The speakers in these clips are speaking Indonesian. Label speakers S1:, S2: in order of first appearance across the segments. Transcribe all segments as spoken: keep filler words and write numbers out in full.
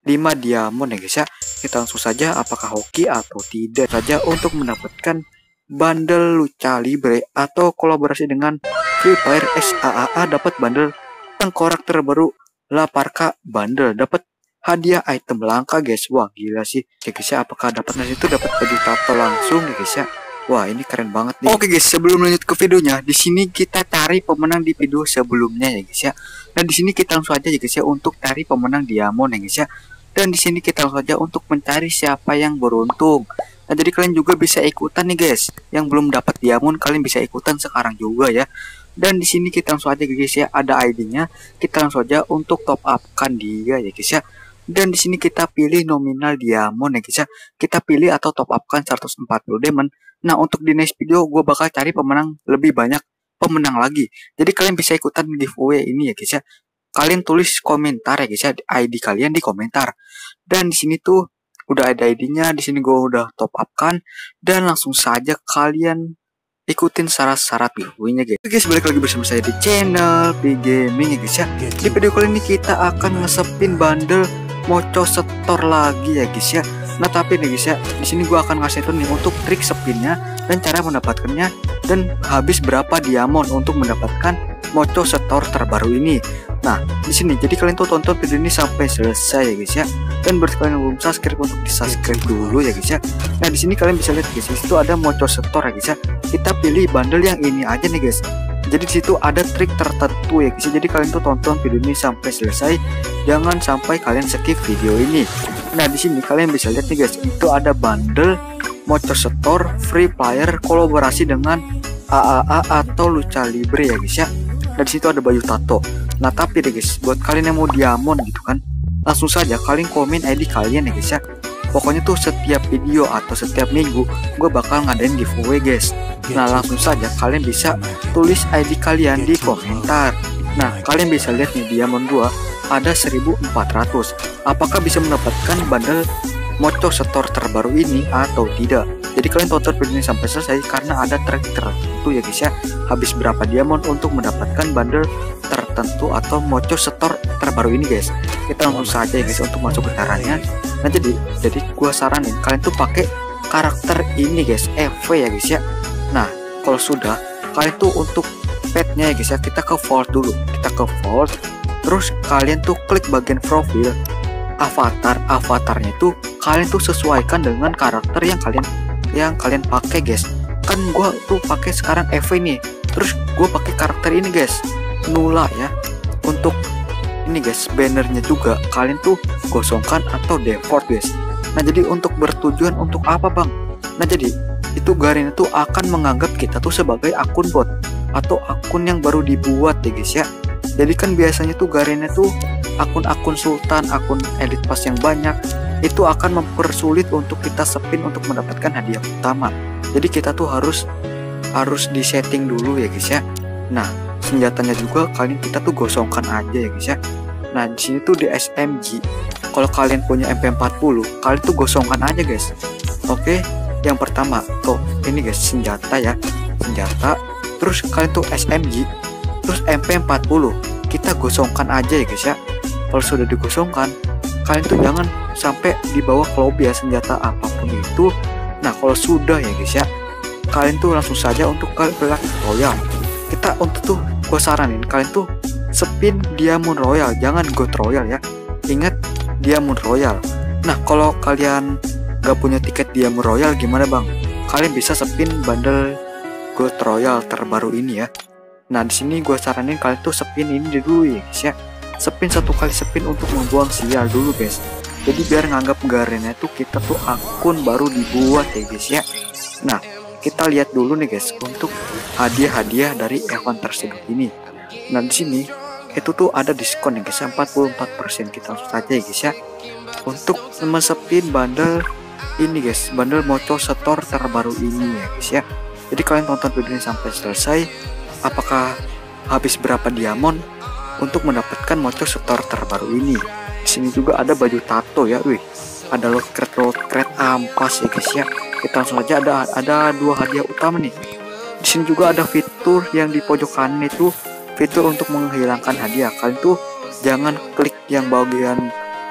S1: lima diamond ya guys ya. Kita langsung saja apakah hoki atau tidak saja untuk mendapatkan bundle Lucha Libre atau kolaborasi dengan Free Fire X A A A, dapat bundle tengkorak terbaru La Parka bundle, dapat hadiah item langka guys. Wah gila sih ya guys ya. Apakah dapat dari itu dapat baju tato langsung ya guys ya. Wah ini keren banget nih. Oke guys, sebelum lanjut ke videonya, di sini kita cari pemenang di video sebelumnya ya guys ya. Dan di sini kita langsung aja ya guys ya untuk cari pemenang diamond ya guys ya. Dan di sini kita langsung aja untuk mencari siapa yang beruntung. Nah jadi kalian juga bisa ikutan nih guys. Yang belum dapat diamond kalian bisa ikutan sekarang juga ya. Dan di sini kita langsung aja guys ya, ada I D-nya. Kita langsung aja untuk top up kan dia ya guys ya. Dan di sini kita pilih nominal diamond ya guys ya. Kita pilih atau top up kan seratus empat puluh diamond. Nah untuk di next video gue bakal cari pemenang lebih banyak pemenang lagi. Jadi kalian bisa ikutan giveaway ini ya guys ya. Kalian tulis komentar ya guys ya, I D kalian di komentar. Dan di sini tuh udah ada I D-nya. Di sini gue udah top up kan. Dan langsung saja kalian ikutin syarat-syarat giveaway-nya guys. Oke guys, balik lagi bersama saya di channel P Gaming ya guys ya. Di video kali ini kita akan ngesepin bundle Moco Store lagi ya guys ya. Nah tapi nih guys ya, di sini gua akan ngasih tuh nih untuk trik spinnya dan cara mendapatkannya dan habis berapa diamond untuk mendapatkan Moco Store terbaru ini. Nah di sini jadi kalian tuh tonton video ini sampai selesai ya guys ya. Dan buat kalian yang belum subscribe untuk di subscribe dulu ya guys ya. Nah di sini kalian bisa lihat guys, itu ada Moco Store ya guys ya. Kita pilih bundle yang ini aja nih guys. Jadi disitu ada trik tertentu ya guys. Jadi kalian tuh tonton video ini sampai selesai. Jangan sampai kalian skip video ini. Nah di sini kalian bisa lihat nih guys, itu ada bundle Moco Store Free Fire kolaborasi dengan A A A atau Lucha Libre ya guys ya. Dan disitu ada baju tato. Nah tapi deh guys, buat kalian yang mau diamond gitu kan, langsung saja kalian komen I D kalian ya guys ya. Pokoknya tuh setiap video atau setiap minggu gue bakal ngadain giveaway guys. Nah langsung saja kalian bisa tulis I D kalian di komentar. Nah kalian bisa lihat nih diamond gua ada seribu empat ratus. Apakah bisa mendapatkan bundle Moco Store terbaru ini atau tidak? Jadi kalian tonton video ini sampai selesai karena ada trik tertentu ya guys ya. Habis berapa diamond untuk mendapatkan bundle tertentu atau Moco Store terbaru ini guys. Kita langsung saja ya guys untuk masuk ke caranya. Nah jadi jadi gua saranin kalian tuh pakai karakter ini guys, E V ya guys ya. Nah kalau sudah kalian tuh untuk petnya ya guys ya, kita ke vault dulu. Kita ke vault, terus kalian tuh klik bagian profil avatar. Avatarnya tuh kalian tuh sesuaikan dengan karakter yang kalian yang kalian pakai guys. Kan gua tuh pakai sekarang E V nih, terus gua pakai karakter ini guys, Nula ya. Untuk ini guys, bannernya juga kalian tuh gosongkan atau default guys. Nah jadi untuk bertujuan untuk apa bang? Nah jadi itu Garena tuh akan menganggap kita tuh sebagai akun bot atau akun yang baru dibuat ya guys ya. Jadi kan biasanya tuh Garena tuh akun-akun sultan, akun elite pass yang banyak itu akan mempersulit untuk kita spin untuk mendapatkan hadiah utama. Jadi kita tuh harus harus di setting dulu ya guys ya. Nah senjatanya juga kalian kita tuh gosongkan aja ya guys ya. Nah di sini tuh di S M G, kalau kalian punya M P empat puluh kalian tuh gosongkan aja guys. Oke, yang pertama tuh ini guys senjata ya, senjata. Terus kalian tuh S M G, terus M P empat puluh kita gosongkan aja ya guys ya. Kalau sudah digosongkan, kalian tuh jangan sampai dibawa ke lobby ya senjata apapun itu. Nah kalau sudah ya guys ya, kalian tuh langsung saja untuk ke Black Royal. Kita untuk tuh gue saranin kalian tuh spin Diamond Royal, jangan Gold Royal ya. Ingat Diamond Royal. Nah kalau kalian gak punya tiket Diamond Royal gimana bang? Kalian bisa spin bundle Gold Royal terbaru ini ya. Nah di sini gue saranin kalian tuh spin ini dulu ya guys ya. Spin satu kali spin untuk membuang sial dulu guys. Jadi biar nganggap Garena itu kita tuh akun baru dibuat ya guys ya. Nah kita lihat dulu nih guys untuk hadiah-hadiah dari event tersebut ini. Nah di sini itu tuh ada diskon ya guys, empat puluh empat persen. Kita langsung saja ya guys ya untuk mesepin bundle ini guys, bundle Moco Store terbaru ini ya guys ya. Jadi kalian tonton video ini sampai selesai. Apakah habis berapa diamond untuk mendapatkan Moco Store terbaru ini? Di sini juga ada baju tato ya, wih. Ada loot crate loot crate ampas ya guys ya. Kita langsung aja ada ada dua hadiah utama nih. Di sini juga ada fitur yang di pojok kanan itu fitur untuk menghilangkan hadiah. Kalian tuh jangan klik yang bagian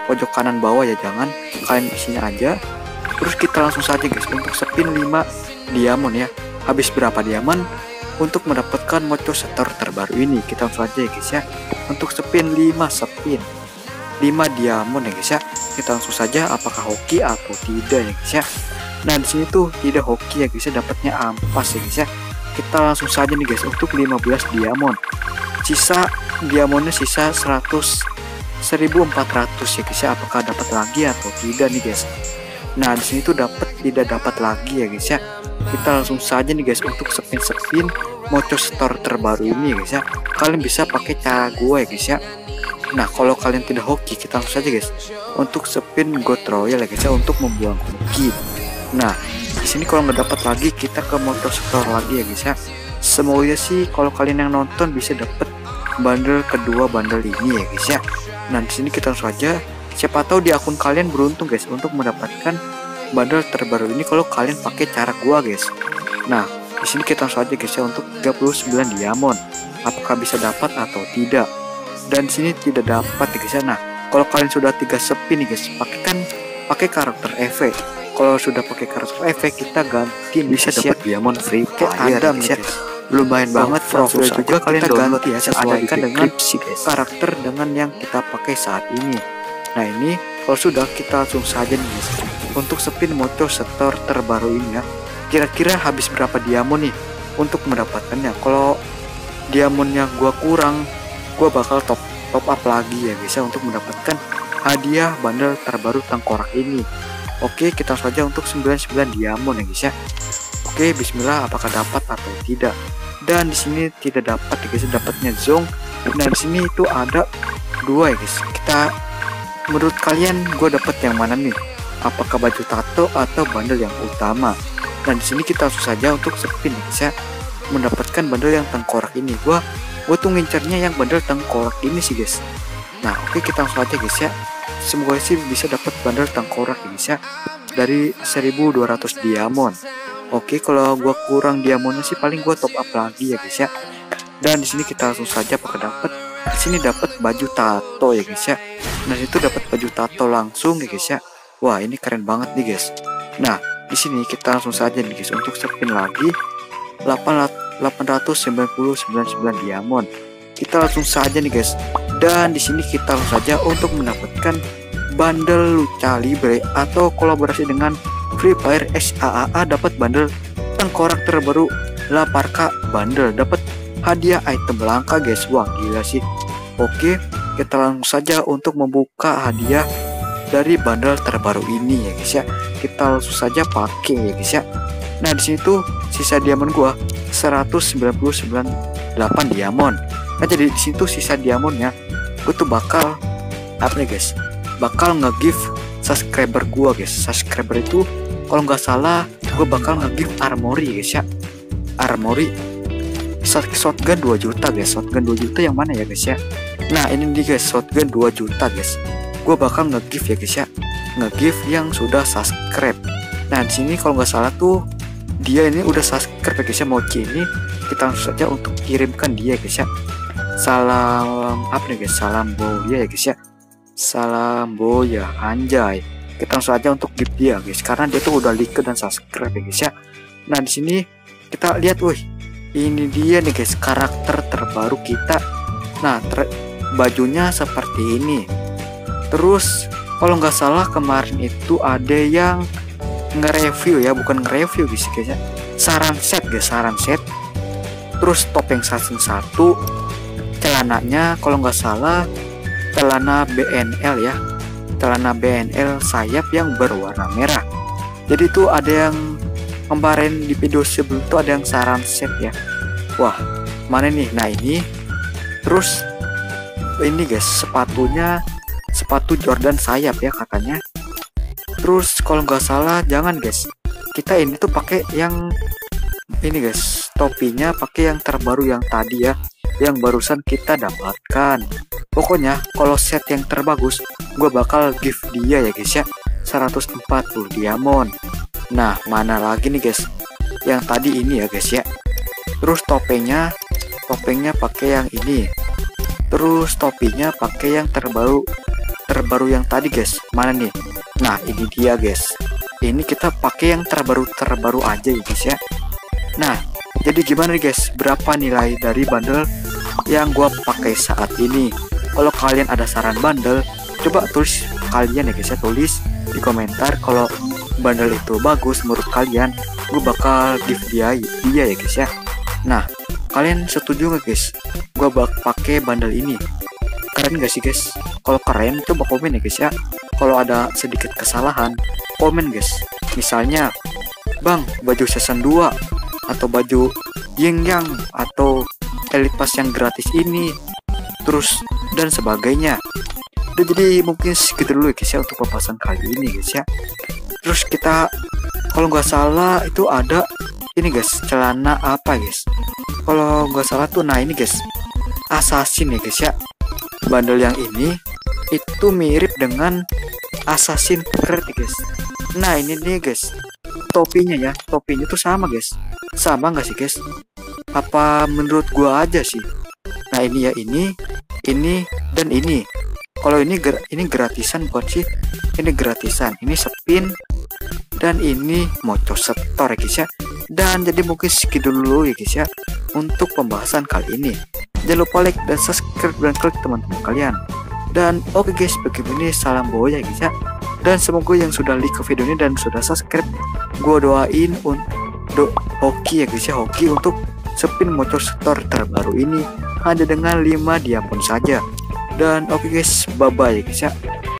S1: pojok kanan bawah ya, jangan kalian di sini aja. Terus kita langsung saja guys untuk spin lima diamond ya. Habis berapa diamond untuk mendapatkan moco setor terbaru ini? Kita langsung aja ya guys ya untuk spin lima spin lima diamond ya guys ya. Kita langsung saja apakah hoki atau tidak ya guys ya. Nah di sini tuh tidak hoki ya guys ya, dapatnya ampas ya guys ya. Kita langsung saja nih guys untuk lima belas diamond. Sisa diamondnya sisa seratus seribu empat ratus ya guys ya. Apakah dapat lagi atau tidak nih guys? Nah di sini tuh dapat tidak dapat lagi ya guys ya. Kita langsung saja nih guys untuk spin-spin moco store terbaru ini ya guys ya. Kalian bisa pakai cara gue ya guys ya. Nah kalau kalian tidak hoki, kita langsung saja guys untuk spin God Royal ya guys ya untuk membuang hoki. Nah di sini kalau nggak dapat lagi, kita ke motor store lagi ya guys ya. Semoga sih kalau kalian yang nonton bisa dapat bundle kedua bundle ini ya guys ya. Nah di sini kita langsung aja, siapa tahu di akun kalian beruntung guys untuk mendapatkan bundle terbaru ini kalau kalian pakai cara gua guys. Nah di sini kita langsung aja guys ya untuk tiga puluh sembilan diamond. Apakah bisa dapat atau tidak? Dan di sini tidak dapat ya guys ya. Nah kalau kalian sudah tiga spin nih guys, pakai kan pakai karakter efek. Kalau sudah pakai karakter efek, kita ganti bisa dapat diamond free kayak Adam ya guys. Lumayan oh, banget. Sudah juga kalian ganti ya sesuaikan dengan karakter dengan yang kita pakai saat ini. Nah ini kalau sudah, kita langsung saja nih guys untuk spin motor setor terbaru ini ya. Kira-kira habis berapa diamond nih untuk mendapatkannya? Kalau diamondnya gua kurang, gua bakal top top up lagi ya guys ya untuk mendapatkan hadiah bundle terbaru tengkorak ini. Oke, kita saja untuk sembilan puluh sembilan diamond ya guys ya. Oke, bismillah, apakah dapat atau tidak? Dan di sini tidak dapat ya guys, dapatnya zong. Nah di sini itu ada dua ya guys. Kita, menurut kalian gue dapat yang mana nih? Apakah baju tato atau bundle yang utama? Nah di sini kita langsung saja untuk spin ya guys ya, mendapatkan bundle yang tengkorak ini. Gua gue tuh ngincernya yang bundle tengkorak ini sih guys. Nah oke, kita langsung aja guys ya. Semoga sih bisa dapat bundle tengkorak ya guys ya dari seribu dua ratus diamond. Oke, kalau gua kurang diamondnya sih paling gua top up lagi ya guys ya. Dan di sini kita langsung saja apakah dapat? Di sini dapat baju tato ya guys ya. Nah itu dapat baju tato langsung ya guys ya. Wah ini keren banget nih guys. Nah di sini kita langsung saja nih guys untuk spin lagi delapan ratus sembilan puluh sembilan diamond. Kita langsung saja nih guys. Dan di sini kita langsung saja untuk mendapatkan bundle Lucha Libre atau kolaborasi dengan Free Fire X A A A, dapat bundle tengkorak terbaru Laparka bundle, dapat hadiah item langka guys. Wah gila sih. Oke, kita langsung saja untuk membuka hadiah dari bundle terbaru ini ya guys ya. Kita langsung saja pakai ya guys ya. Nah di sini tuh sisa diamond gua seratus sembilan puluh sembilan delapan diamond. Nah jadi di situ sisa diamondnya gue tuh bakal apa nih guys, bakal nge-give subscriber gua guys. Subscriber itu kalau nggak salah gue bakal nge-give armory guys ya. Armory shotgun dua juta guys. Shotgun dua juta yang mana ya guys ya? Nah ini nih guys, shotgun dua juta guys. Gue bakal nge-give ya guys ya, nge-give yang sudah subscribe. Nah di sini kalau nggak salah tuh dia ini udah subscribe ya guys ya. Mochi ini kita langsung saja untuk kirimkan dia guys ya. Salam apa nih guys, salam boya ya guys ya. Salam boya anjay. Kita langsung aja untuk give dia guys, karena dia tuh udah like dan subscribe ya guys ya. Nah di sini kita lihat, wih ini dia nih guys karakter terbaru kita. Nah ter bajunya seperti ini. Terus kalau nggak salah kemarin itu ada yang nge-review ya, bukan nge-review guys guys ya, saran set guys, saran set. Terus topeng satu satu, celananya kalau nggak salah celana B N L ya, celana B N L sayap yang berwarna merah. Jadi itu ada yang kemarin di video sebelum itu ada yang saran set ya. Wah mana nih? Nah ini terus ini guys sepatunya, sepatu Jordan sayap ya katanya. Terus kalau nggak salah jangan guys, kita ini tuh pakai yang ini guys, topinya pakai yang terbaru yang tadi ya, yang barusan kita dapatkan. Pokoknya kalau set yang terbagus gue bakal give dia ya guys ya, seratus empat puluh diamond. Nah mana lagi nih guys, yang tadi ini ya guys ya. Terus topengnya, topengnya pakai yang ini. Terus topinya pakai yang terbaru terbaru yang tadi guys. Mana nih? Nah ini dia guys. Ini kita pakai yang terbaru-terbaru aja ya guys ya. Nah jadi gimana nih guys, berapa nilai dari bundle yang gua pakai saat ini? Kalau kalian ada saran bundle, coba tulis kalian ya guys ya, tulis di komentar kalau bundle itu bagus menurut kalian, gue bakal give dia dia ya guys ya. Nah kalian setuju nggak guys gue bak pakai bundle ini? Keren gak sih guys? Kalau keren coba komen ya guys ya. Kalau ada sedikit kesalahan komen guys. Misalnya bang baju season dua atau baju Yin Yang atau Elite Pass yang gratis ini terus dan sebagainya. Dan jadi mungkin segitu dulu ya guys ya untuk pembahasan kali ini guys ya. Terus kita kalau nggak salah itu ada ini guys, celana apa guys, kalau nggak salah tuh, nah ini guys assassin ya guys ya. Bundle yang ini itu mirip dengan Assassin's Creed ya guys. Nah ini nih guys topinya ya, topinya tuh sama guys. Sama nggak sih guys? Apa menurut gua aja sih? Nah ini ya, ini ini dan ini. Kalau ini ini gratisan bukan sih? Ini gratisan, ini spin dan ini moco setor ya guys ya. Dan jadi mungkin segitu dulu ya guys ya untuk pembahasan kali ini. Jangan lupa like dan subscribe dan klik teman-teman kalian. Dan oke okay guys, begini salam boya guys ya. Dan semoga yang sudah like ke video ini dan sudah subscribe, gua doain untuk hoki ya guys ya, hoki untuk spin motor store terbaru ini hanya dengan lima diamond saja. Dan oke okay guys, bye bye ya guys ya.